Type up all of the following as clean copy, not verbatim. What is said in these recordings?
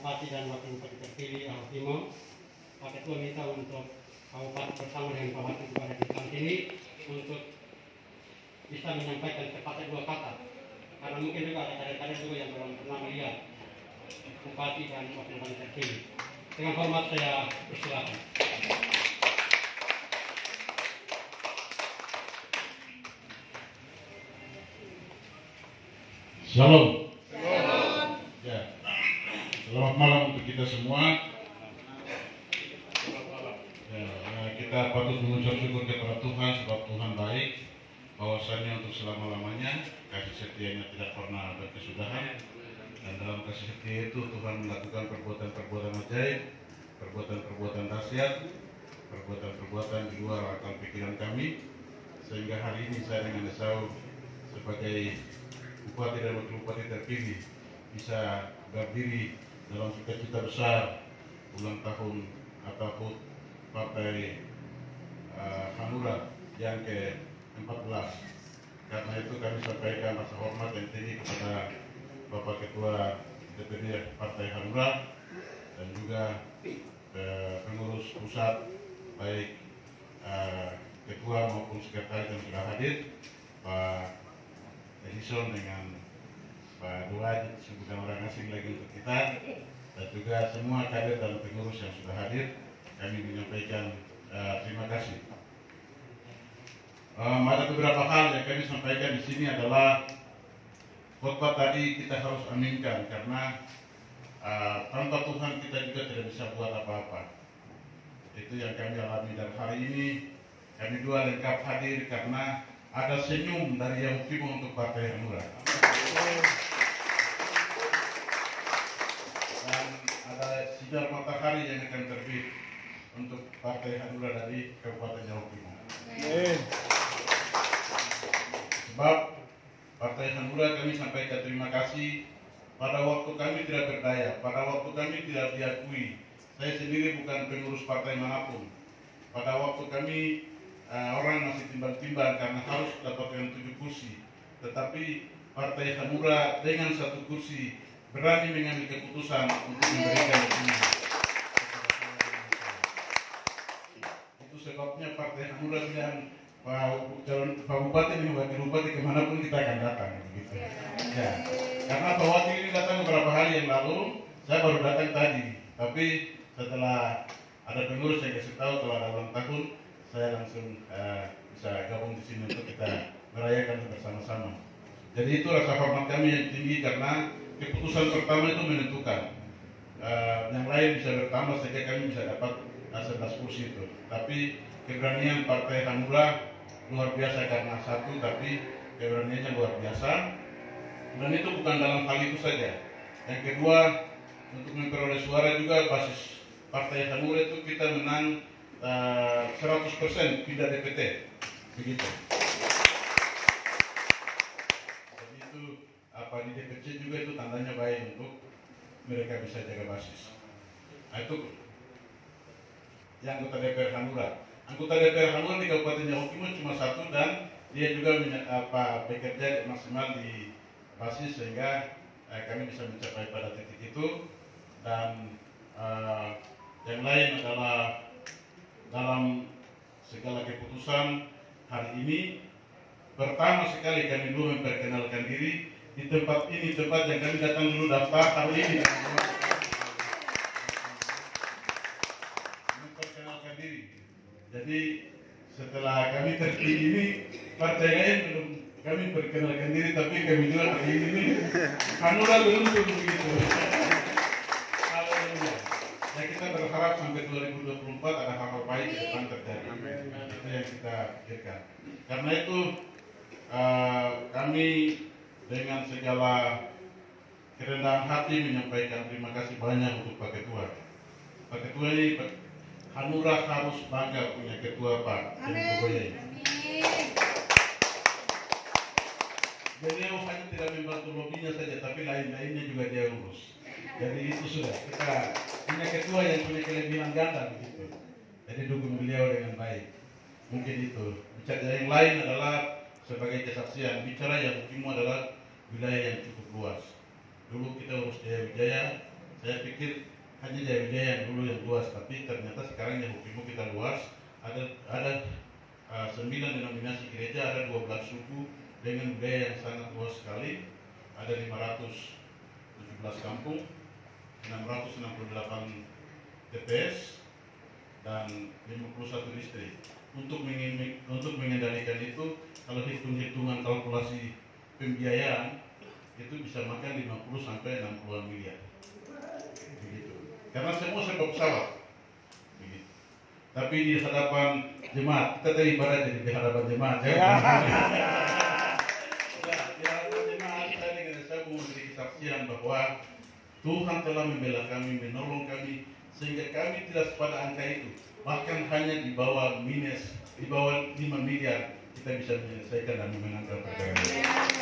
Bupati dan Wakil Bupati terpilih Ahok Timo. Pak Ketua minta untuk Pak Bupati bersama dengan Pak Wakil Bupati di tempat ini untuk bisa menyampaikan sepatah dua kata. Karena mungkin juga ada kader-kader juga yang belum pernah melihat Bupati dan Wakil Bupati terpilih. Dengan hormat saya persilakan. Shalom. Shalom. Ya. Selamat malam untuk kita semua. Ya, kita patut mengucap syukur kepada Tuhan sebab Tuhan baik, bahwasanya untuk selama-lamanya kasih setianya tidak pernah berkesudahan, dan dalam kasih setia itu Tuhan melakukan perbuatan-perbuatan ajaib, perbuatan-perbuatan dahsyat, perbuatan-perbuatan di luar akal pikiran kami, sehingga hari ini saya dengan Esau sebagai Bupati dan Wakil Bupati terpilih bisa berdiri dalam sukacita besar ulang tahun atau HUT Partai Hanura yang ke-14. Karena itu kami sampaikan rasa hormat yang tinggi kepada Bapak Ketua DPD Partai Hanura dan juga pengurus pusat, baik ketua maupun sekretaris yang sudah hadir, Pak Edison dengan Pak Duaj, bukan orang asing lagi untuk kita, dan juga semua kader dan pengurus yang sudah hadir. Kami menyampaikan terima kasih. Ada beberapa hal yang kami sampaikan di sini adalah khotbah tadi kita harus aminkan, karena tanpa Tuhan kita juga tidak bisa buat apa-apa. Itu yang kami alami, dan hari ini kami dua lengkap hadir karena ada senyum dari Ahok Timo untuk Partai Hanura. Dan ada sinar matahari yang akan terbit untuk Partai Hanura dari Kabupaten Ahok Timo. Sebab Partai Hanura kami sampaikan terima kasih. Pada waktu kami tidak berdaya, pada waktu kami tidak diakui, saya sendiri bukan pengurus partai manapun. Pada waktu kami orang masih timbang-timbang karena harus mendapatkan 7 kursi, tetapi Partai Hanura dengan 1 kursi berani mengambil keputusan untuk memberikan ini. Itu sebabnya Partai Hanura bilang, Pak Bupati dan Wakil Bupati kemanapun kita akan datang, begitu. Ya, karena Pak Wakil ini datang beberapa hari yang lalu, saya baru datang tadi, tapi setelah ada pengurus yang kasih tahu kalau ada ulang tahun, saya langsung bisa gabung di sini untuk kita merayakan bersama-sama. Jadi itu rasa hormat kami yang tinggi, karena keputusan pertama itu menentukan. Yang lain bisa bertambah sehingga kami bisa dapat 11 kursi itu. Tapi keberanian Partai Hanura luar biasa, karena 1, tapi keberaniannya luar biasa. Dan itu bukan dalam hal itu saja. Yang kedua, untuk memperoleh suara juga basis Partai Hanura itu kita menang 100% tidak DPT, begitu. Jadi itu di DPC juga itu tandanya baik untuk mereka bisa jaga basis. Nah, itu yang anggota DPR Hanura. Anggota DPR Hanura di Kabupaten Ahok Timo cuma 1, dan dia juga bekerja maksimal di basis sehingga kami bisa mencapai pada titik itu. Dan yang lain adalah dalam segala keputusan hari ini, pertama sekali kami dulu memperkenalkan diri di tempat ini, tempat yang kami datang dulu daftar hari ini. Memperkenalkan diri. Jadi setelah kami terpilih ini, partai lain belum kami perkenalkan diri, tapi kami juga hari ini Hanura belum begitu. Ya, kita berharap sampai 2024 ada hal-hal baik di depan terjadi. Itu yang kita pikirkan. Karena itu kami dengan segala kerendahan hati menyampaikan terima kasih banyak untuk Pak Ketua. Pak Ketua ini, Hanura harus bangga punya Ketua Pak Jokowi. Beliau hanya tidak membantu lobbynya saja, tapi lain-lainnya juga dia urus. Jadi itu sudah, kita punya ketua yang punya kelebihan ganda begitu. Jadi dukung beliau dengan baik. Mungkin itu. Bicara yang lain adalah sebagai kesaksian. Bicara yang Timo adalah wilayah yang cukup luas. Dulu kita urus Jaya Wijaya, Saya pikir hanya Jaya yang dulu yang luas, tapi ternyata sekarang yang Hokimu kita luas. Ada 9 denominasi gereja, ada 12 suku dengan budaya yang sangat luas sekali. Ada 517 kampung, 668 TPS, dan 51 distrik. Untuk mengendalikan itu, kalau hitung-hitungan kalkulasi pembiayaan itu bisa makan 50 sampai 60 miliar. Begitu. Karena semua serba pesawat. Begitu. Tapi di hadapan jemaat, kita tadi ibarat jadi di hadapan jemaat ya. Di hadapan jemaat kita dengan saya memberi kesaksian bahwa Tuhan telah membela kami, menolong kami, sehingga kami tidak pada angka itu. Bahkan hanya di bawah minus, di bawah 5 miliar kita bisa menyelesaikan dan memenangkan perkara ini.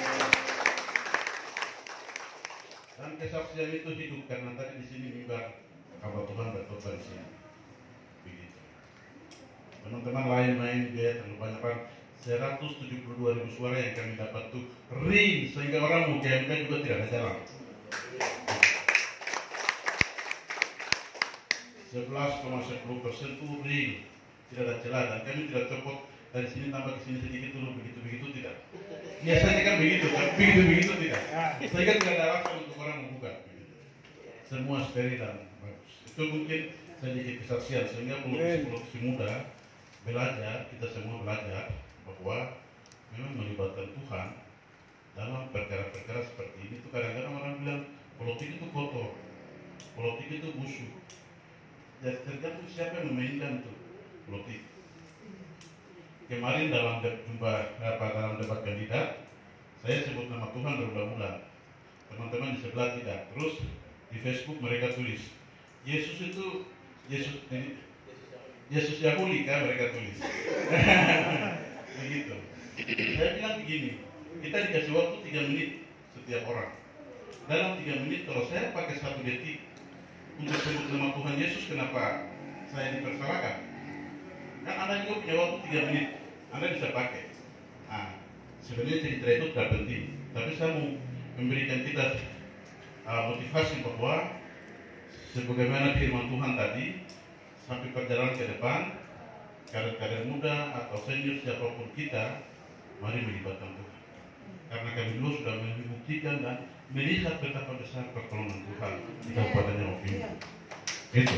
Dan kesaksian itu hidup karena tadi di sini mimbar kabar Tuhan berkhotbah di sini. Begitu. Teman-teman lain main dia terlalu banyak kan. 172.000 suara yang kami dapat tuh ring sehingga orang mau KMK juga tidak ada jalan. 11,10% tuh ring, tidak ada celah, dan kami tidak copot dari sini tambah ke sini sedikit dulu, begitu tidak. Biasanya kan begitu, kan begitu tidak. Sehingga tidak ada alasan untuk orang membuka. Begitu. Semua steril dan bagus. Itu mungkin sedikit kesaksian sehingga politisi muda belajar, kita semua belajar bahwa memang melibatkan Tuhan dalam perkara-perkara seperti ini. Itu kadang-kadang orang bilang politik itu kotor, politik itu busuk. Ya tergantung siapa yang memainkan itu politik. Kemarin dalam debat kandidat, saya sebut nama Tuhan berulang-ulang. Teman-teman di sebelah tidak. Terus di Facebook mereka tulis Yesus itu Yesus Yahudi kan mereka tulis. Begitu. Saya bilang begini, kita dikasih waktu 3 menit setiap orang. Dalam 3 menit kalau saya pakai 1 detik untuk sebut nama Tuhan Yesus, kenapa saya dipersalahkan? Kan Anda juga punya waktu 3 menit, Anda bisa pakai. Nah, sebenarnya cerita itu tidak penting, tapi saya mau memberikan kita motivasi bahwa sebagaimana firman Tuhan tadi, sampai perjalanan ke depan, kader-kader muda atau senior siapapun kita, mari melibatkan Tuhan. Karena kami dulu sudah membuktikan dan melihat betapa besar pertolongan Tuhan di Kabupaten Hokimu. Itu.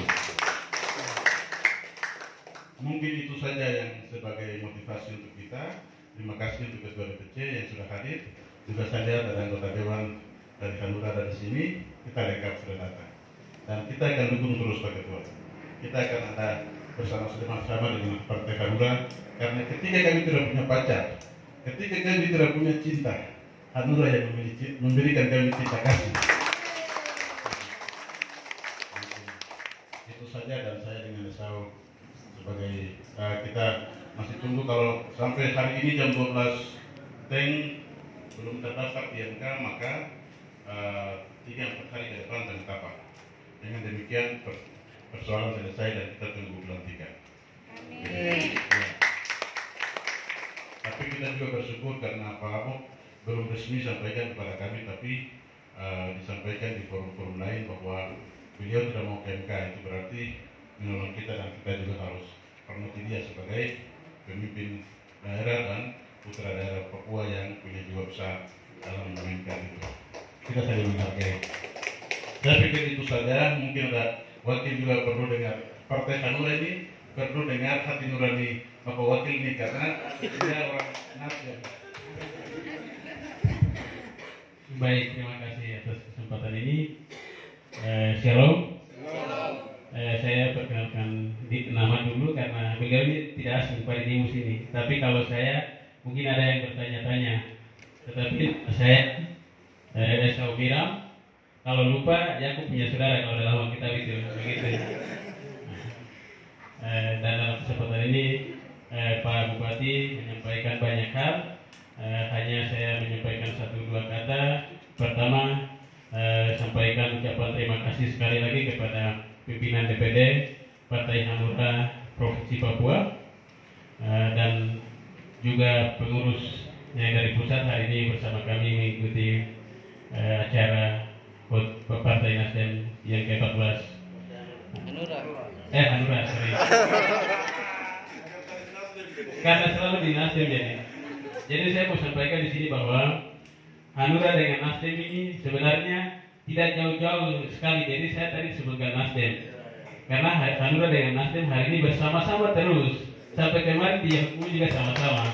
Mungkin itu saja yang sebagai motivasi untuk kita. Terima kasih untuk Ketua DPC yang sudah hadir. Juga saya lihat ada anggota Dewan dari Hanura ada di sini. Kita lengkap sudah datang. Dan kita akan dukung terus Pak Ketua. Kita akan ada bersama-sama dengan Partai Hanura. Karena ketika kami tidak punya pacar, ketika kami tidak punya cinta, Hanura yang memberikan kami cinta kasih. Itu saja, dan saya dengan Esau sebagai kita masih tunggu kalau sampai hari ini jam 12 tank belum terdaftar di MK, maka 3-4 hari ke depan penetapan. Dengan demikian persoalan selesai dan kita tunggu pelantikan. Amin. Ya. Tapi kita juga bersyukur karena Pak Ahok belum resmi sampaikan kepada kami, tapi disampaikan di forum-forum lain bahwa beliau tidak mau ke MK. Itu berarti menolong kita, dan kita juga harus hormati dia sebagai pemimpin daerah dan putra daerah Papua yang punya jiwa besar dalam memainkan itu. Kita saling menghargai. Saya pikir itu saja. Mungkin ada wakil juga perlu dengar, Partai Hanura ini perlu dengar hati nurani Bapak Wakil ini, karena dia orang Nasdem. Baik, terima kasih atas kesempatan ini. Shalom. Saya perkenalkan nama dulu karena beliau ini tidak asing pada di sini. Tapi kalau saya mungkin ada yang bertanya-tanya. Tetapi saya Esau Biram. Kalau lupa, ya aku punya saudara kalau dalam kitab itu, begitu. Dan dalam kesempatan ini Pak Bupati menyampaikan banyak hal. Hanya saya menyampaikan 1-2 kata. Pertama, sampaikan ucapan terima kasih sekali lagi kepada pimpinan DPD Partai Hanura Provinsi Papua, dan juga pengurus yang dari pusat hari ini bersama kami mengikuti acara Partai Nasdem yang ke-14. Hanura, sorry. Karena selalu di Nasdem jadi saya mau sampaikan di sini bahwa Hanura dengan Nasdem ini sebenarnya tidak jauh-jauh sekali. Jadi saya tadi sebutkan Nasdem karena Hanura dengan Nasdem hari ini bersama-sama terus sampai kemarin di Yahukumu juga sama-sama.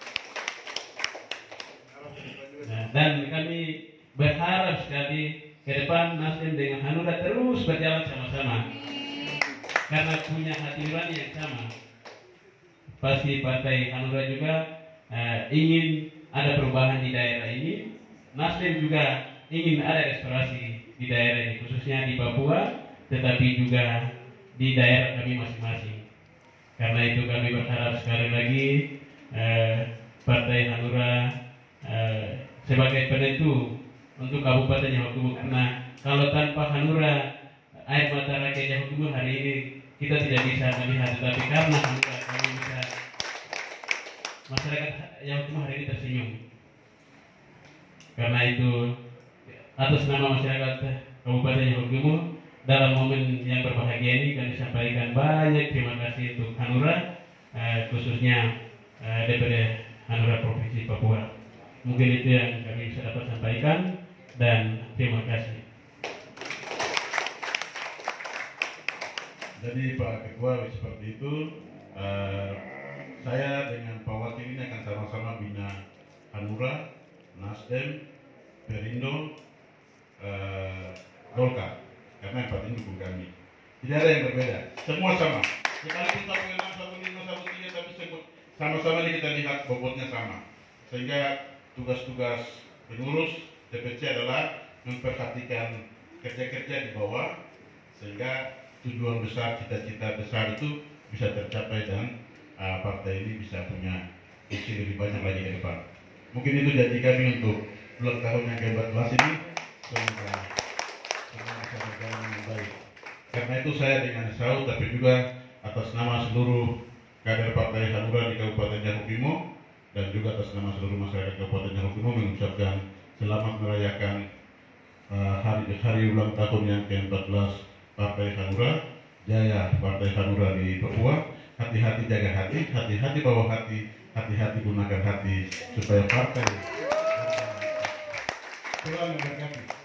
Nah, dan kami berharap sekali ke depan Nasdem dengan Hanura terus berjalan sama-sama karena punya hati nurani yang sama. Pasti Partai Hanura juga ingin ada perubahan di daerah ini. Nasdem juga ingin ada restorasi di daerah ini, khususnya di Papua, tetapi juga di daerah kami masing-masing. Karena itu kami berharap sekali lagi Partai Hanura sebagai penentu untuk Kabupaten Yahukumu, karena kalau tanpa Hanura air mata rakyat Yahukumu hari ini kita tidak bisa melihat, tetapi karena Hanura kami bisa, masyarakat Yahukumu hari ini tersenyum. Karena itu atas nama masyarakat Kabupaten Yahukumu dalam momen yang berbahagia ini kami sampaikan banyak terima kasih untuk Hanura, khususnya DPD Hanura Provinsi Papua. Mungkin itu yang kami bisa dapat sampaikan dan terima kasih. Jadi Pak Ketua seperti itu, saya dengan Pak Wakil ini akan sama-sama bina Hanura, Nasdem, Perindo, Golkar, karena empat ini dukung kami. Tidak ada yang berbeda, semua sama. Sekalipun 1 6 1 5 1 3, tapi sama-sama ini kita lihat bobotnya sama. Sehingga tugas-tugas pengurus DPC adalah memperhatikan kerja-kerja di bawah, sehingga tujuan besar, cita-cita besar itu bisa tercapai dan partai ini bisa punya visi lebih banyak lagi ke depan. Mungkin itu janji kami untuk ulang tahun yang ke-14 ini. Semoga semua bisa berjalan dengan baik. Karena itu saya dengan SAU, tapi juga atas nama seluruh kader Partai Hanura di Kabupaten Yahukumu dan juga atas nama seluruh masyarakat Kabupaten Yahukumu mengucapkan selamat merayakan hari ulang tahun yang ke-14 Partai Hanura. Jaya Partai Hanura di Papua. Hati-hati jaga hati, hati-hati bawa hati, hati-hati gunakan hati supaya partai Tuhan memberkati.